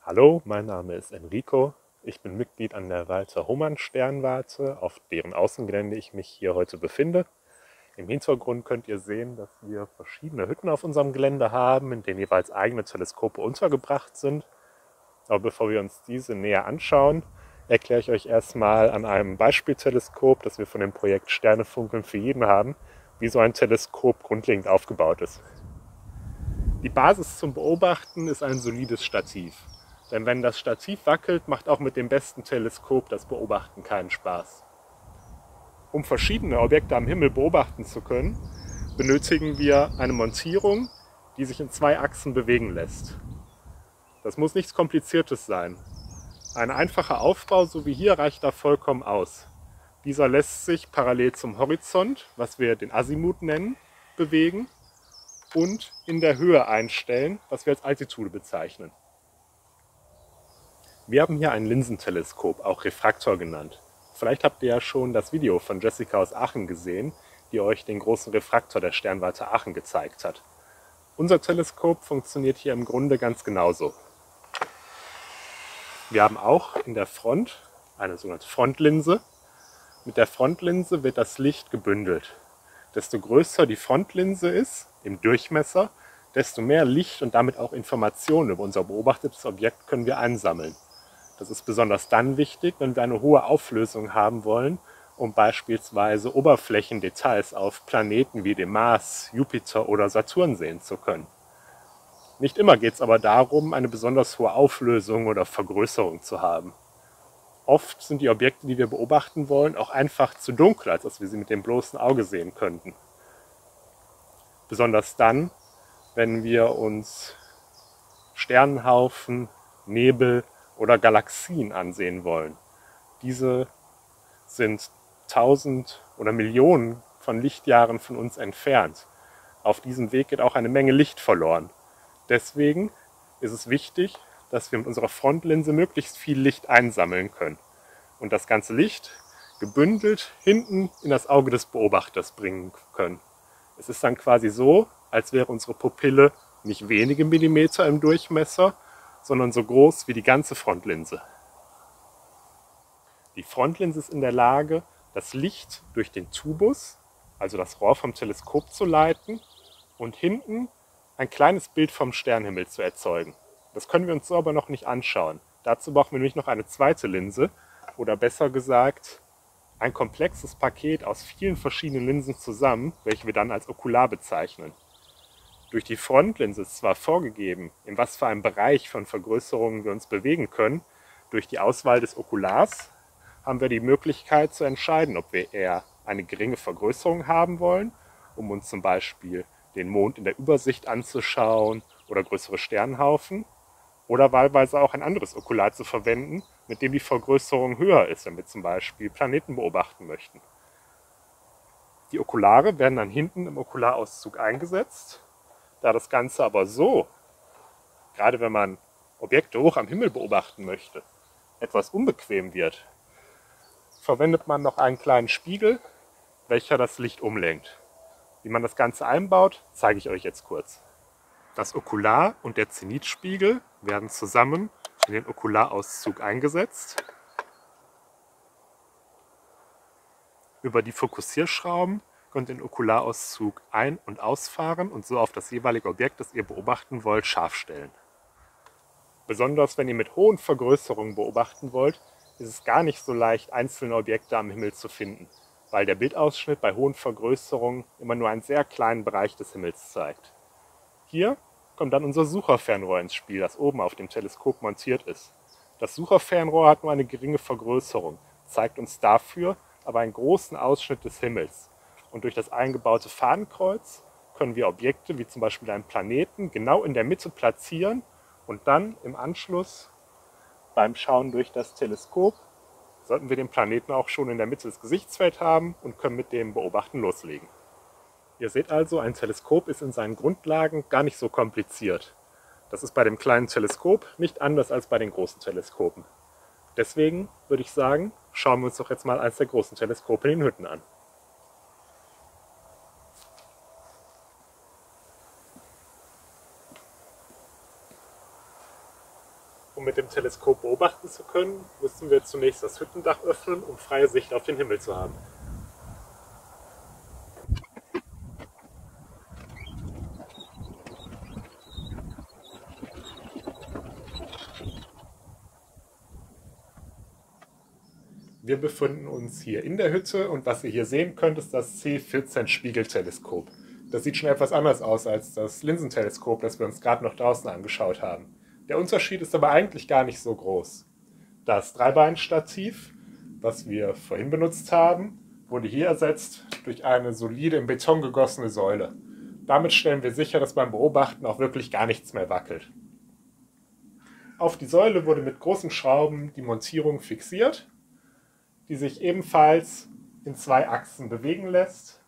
Hallo, mein Name ist Enrico. Ich bin Mitglied an der Walter-Hohmann-Sternwarte, auf deren Außengelände ich mich hier heute befinde. Im Hintergrund könnt ihr sehen, dass wir verschiedene Hütten auf unserem Gelände haben, in denen jeweils eigene Teleskope untergebracht sind. Aber bevor wir uns diese näher anschauen, erkläre ich euch erstmal an einem Beispielteleskop, das wir von dem Projekt Sternefunkeln für jeden haben, wie so ein Teleskop grundlegend aufgebaut ist. Die Basis zum Beobachten ist ein solides Stativ. Denn wenn das Stativ wackelt, macht auch mit dem besten Teleskop das Beobachten keinen Spaß. Um verschiedene Objekte am Himmel beobachten zu können, benötigen wir eine Montierung, die sich in 2 Achsen bewegen lässt. Das muss nichts Kompliziertes sein. Ein einfacher Aufbau, so wie hier, reicht da vollkommen aus. Dieser lässt sich parallel zum Horizont, was wir den Azimuth nennen, bewegen und in der Höhe einstellen, was wir als Altitude bezeichnen. Wir haben hier ein Linsenteleskop, auch Refraktor genannt. Vielleicht habt ihr ja schon das Video von Jessica aus Aachen gesehen, die euch den großen Refraktor der Sternwarte Aachen gezeigt hat. Unser Teleskop funktioniert hier im Grunde ganz genauso. Wir haben auch in der Front eine sogenannte Frontlinse. Mit der Frontlinse wird das Licht gebündelt. Desto größer die Frontlinse ist, im Durchmesser, desto mehr Licht und damit auch Informationen über unser beobachtetes Objekt können wir einsammeln. Das ist besonders dann wichtig, wenn wir eine hohe Auflösung haben wollen, um beispielsweise Oberflächendetails auf Planeten wie dem Mars, Jupiter oder Saturn sehen zu können. Nicht immer geht es aber darum, eine besonders hohe Auflösung oder Vergrößerung zu haben. Oft sind die Objekte, die wir beobachten wollen, auch einfach zu dunkel, als dass wir sie mit dem bloßen Auge sehen könnten. Besonders dann, wenn wir uns Sternenhaufen, Nebel oder Galaxien ansehen wollen. Diese sind 1000 oder Millionen von Lichtjahren von uns entfernt. Auf diesem Weg geht auch eine Menge Licht verloren. Deswegen ist es wichtig, dass wir mit unserer Frontlinse möglichst viel Licht einsammeln können und das ganze Licht gebündelt hinten in das Auge des Beobachters bringen können. Es ist dann quasi so, als wäre unsere Pupille nicht wenige Millimeter im Durchmesser, sondern so groß wie die ganze Frontlinse. Die Frontlinse ist in der Lage, das Licht durch den Tubus, also das Rohr vom Teleskop, zu leiten und hinten ein kleines Bild vom Sternenhimmel zu erzeugen. Das können wir uns so aber noch nicht anschauen. Dazu brauchen wir nämlich noch eine zweite Linse oder besser gesagt ein komplexes Paket aus vielen verschiedenen Linsen zusammen, welche wir dann als Okular bezeichnen. Durch die Frontlinse ist zwar vorgegeben, in was für einem Bereich von Vergrößerungen wir uns bewegen können. Durch die Auswahl des Okulars haben wir die Möglichkeit zu entscheiden, ob wir eher eine geringe Vergrößerung haben wollen, um uns zum Beispiel den Mond in der Übersicht anzuschauen oder größere Sternhaufen, oder wahlweise auch ein anderes Okular zu verwenden, mit dem die Vergrößerung höher ist, wenn wir zum Beispiel Planeten beobachten möchten. Die Okulare werden dann hinten im Okularauszug eingesetzt. Da das Ganze aber so, gerade wenn man Objekte hoch am Himmel beobachten möchte, etwas unbequem wird, verwendet man noch einen kleinen Spiegel, welcher das Licht umlenkt. Wie man das Ganze einbaut, zeige ich euch jetzt kurz. Das Okular und der Zenithspiegel werden zusammen in den Okularauszug eingesetzt. Über die Fokussierschrauben könnt ihr den Okularauszug ein- und ausfahren und so auf das jeweilige Objekt, das ihr beobachten wollt, scharf stellen. Besonders wenn ihr mit hohen Vergrößerungen beobachten wollt, ist es gar nicht so leicht, einzelne Objekte am Himmel zu finden, weil der Bildausschnitt bei hohen Vergrößerungen immer nur einen sehr kleinen Bereich des Himmels zeigt. Hier kommt dann unser Sucherfernrohr ins Spiel, das oben auf dem Teleskop montiert ist. Das Sucherfernrohr hat nur eine geringe Vergrößerung, zeigt uns dafür aber einen großen Ausschnitt des Himmels. Und durch das eingebaute Fadenkreuz können wir Objekte, wie zum Beispiel einen Planeten, genau in der Mitte platzieren und dann im Anschluss beim Schauen durch das Teleskop sollten wir den Planeten auch schon in der Mitte des Gesichtsfelds haben und können mit dem Beobachten loslegen. Ihr seht also, ein Teleskop ist in seinen Grundlagen gar nicht so kompliziert. Das ist bei dem kleinen Teleskop nicht anders als bei den großen Teleskopen. Deswegen würde ich sagen, schauen wir uns doch jetzt mal eines der großen Teleskope in den Hütten an. Um mit dem Teleskop beobachten zu können, müssen wir zunächst das Hüttendach öffnen, um freie Sicht auf den Himmel zu haben. Wir befinden uns hier in der Hütte und was ihr hier sehen könnt, ist das C14-Spiegelteleskop. Das sieht schon etwas anders aus als das Linsenteleskop, das wir uns gerade noch draußen angeschaut haben. Der Unterschied ist aber eigentlich gar nicht so groß. Das Dreibeinstativ, was wir vorhin benutzt haben, wurde hier ersetzt durch eine solide in Beton gegossene Säule. Damit stellen wir sicher, dass beim Beobachten auch wirklich gar nichts mehr wackelt. Auf die Säule wurde mit großen Schrauben die Montierung fixiert, die sich ebenfalls in 2 Achsen bewegen lässt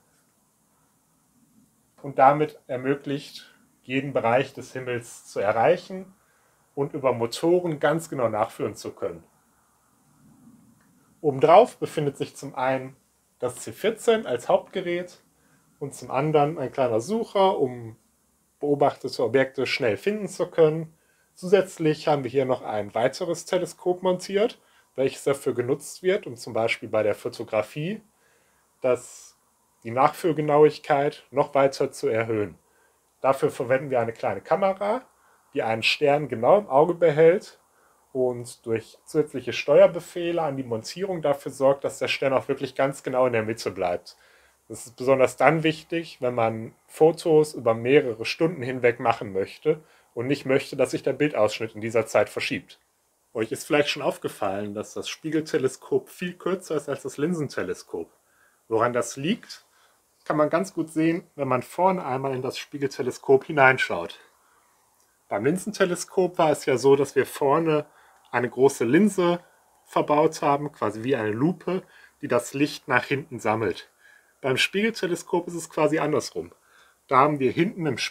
und damit ermöglicht, jeden Bereich des Himmels zu erreichen und über Motoren ganz genau nachführen zu können. Obendrauf befindet sich zum einen das C14 als Hauptgerät und zum anderen ein kleiner Sucher, um beobachtete Objekte schnell finden zu können. Zusätzlich haben wir hier noch ein weiteres Teleskop montiert, welches dafür genutzt wird, um zum Beispiel bei der Fotografie die Nachführgenauigkeit noch weiter zu erhöhen. Dafür verwenden wir eine kleine Kamera, die einen Stern genau im Auge behält und durch zusätzliche Steuerbefehle an die Montierung dafür sorgt, dass der Stern auch wirklich ganz genau in der Mitte bleibt. Das ist besonders dann wichtig, wenn man Fotos über mehrere Stunden hinweg machen möchte und nicht möchte, dass sich der Bildausschnitt in dieser Zeit verschiebt. Euch ist vielleicht schon aufgefallen, dass das Spiegelteleskop viel kürzer ist als das Linsenteleskop. Woran das liegt, kann man ganz gut sehen, wenn man vorne einmal in das Spiegelteleskop hineinschaut. Beim Linsenteleskop war es ja so, dass wir vorne eine große Linse verbaut haben, quasi wie eine Lupe, die das Licht nach hinten sammelt. Beim Spiegelteleskop ist es quasi andersrum. Da haben wir hinten im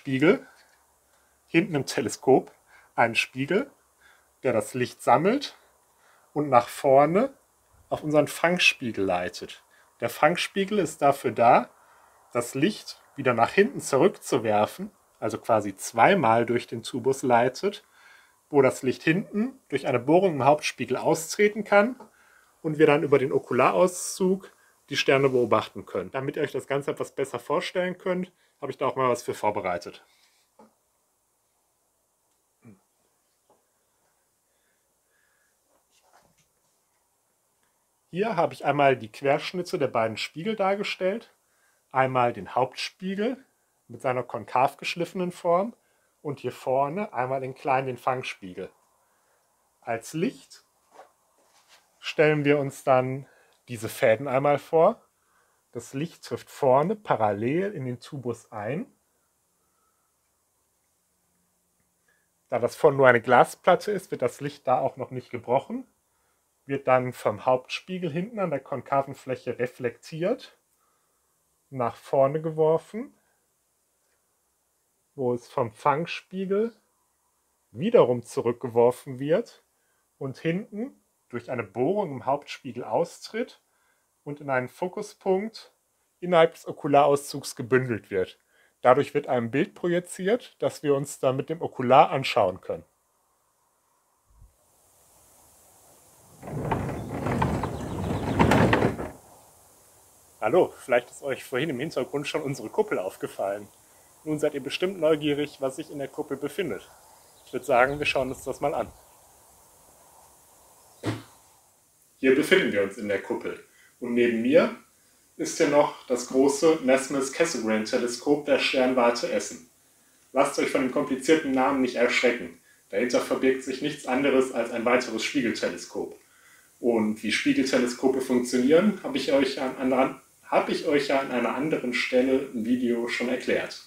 Teleskop einen Spiegel, der das Licht sammelt und nach vorne auf unseren Fangspiegel leitet. Der Fangspiegel ist dafür da, das Licht wieder nach hinten zurückzuwerfen, also quasi zweimal durch den Tubus leitet, wo das Licht hinten durch eine Bohrung im Hauptspiegel austreten kann und wir dann über den Okularauszug die Sterne beobachten können. Damit ihr euch das Ganze etwas besser vorstellen könnt, habe ich da auch mal was für vorbereitet. Hier habe ich einmal die Querschnitte der beiden Spiegel dargestellt. Einmal den Hauptspiegel mit seiner konkav geschliffenen Form und hier vorne einmal den Fangspiegel. Als Licht stellen wir uns dann diese Fäden einmal vor. Das Licht trifft vorne parallel in den Tubus ein. Da das vorne nur eine Glasplatte ist, wird das Licht da auch noch nicht gebrochen. Wird dann vom Hauptspiegel hinten an der konkaven Fläche reflektiert, nach vorne geworfen, wo es vom Fangspiegel wiederum zurückgeworfen wird und hinten durch eine Bohrung im Hauptspiegel austritt und in einen Fokuspunkt innerhalb des Okularauszugs gebündelt wird. Dadurch wird ein Bild projiziert, das wir uns dann mit dem Okular anschauen können. Hallo, vielleicht ist euch vorhin im Hintergrund schon unsere Kuppel aufgefallen. Nun seid ihr bestimmt neugierig, was sich in der Kuppel befindet. Ich würde sagen, wir schauen uns das mal an. Hier befinden wir uns in der Kuppel. Und neben mir ist hier noch das große Nesmus-Cassegrain-Teleskop der Sternwarte Essen. Lasst euch von dem komplizierten Namen nicht erschrecken. Dahinter verbirgt sich nichts anderes als ein weiteres Spiegelteleskop. Und wie Spiegelteleskope funktionieren, habe ich euch ja an einer anderen Stelle im Video schon erklärt.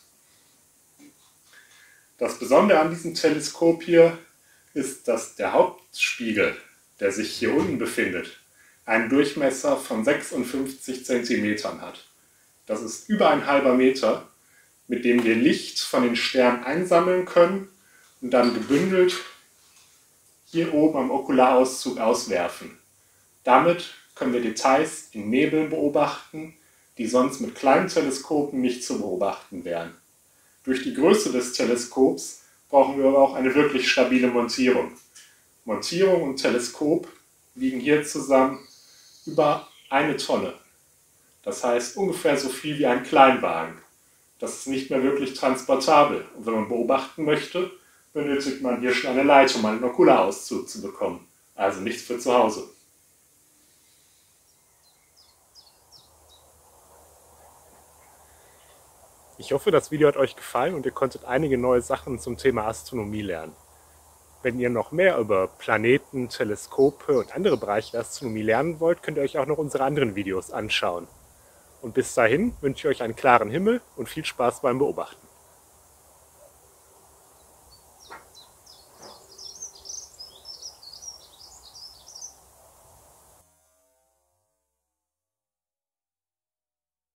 Das Besondere an diesem Teleskop hier ist, dass der Hauptspiegel, der sich hier unten befindet, einen Durchmesser von 56 cm hat. Das ist über ein halber Meter, mit dem wir Licht von den Sternen einsammeln können und dann gebündelt hier oben am Okularauszug auswerfen. Damit können wir Details in Nebeln beobachten, die sonst mit kleinen Teleskopen nicht zu beobachten wären. Durch die Größe des Teleskops brauchen wir aber auch eine wirklich stabile Montierung. Montierung und Teleskop wiegen hier zusammen über 1 Tonne. Das heißt ungefähr so viel wie ein Kleinwagen. Das ist nicht mehr wirklich transportabel. Und wenn man beobachten möchte, benötigt man hier schon eine Leiter, um einen Okularauszug zu bekommen. Also nichts für zu Hause. Ich hoffe, das Video hat euch gefallen und ihr konntet einige neue Sachen zum Thema Astronomie lernen. Wenn ihr noch mehr über Planeten, Teleskope und andere Bereiche der Astronomie lernen wollt, könnt ihr euch auch noch unsere anderen Videos anschauen. Und bis dahin wünsche ich euch einen klaren Himmel und viel Spaß beim Beobachten.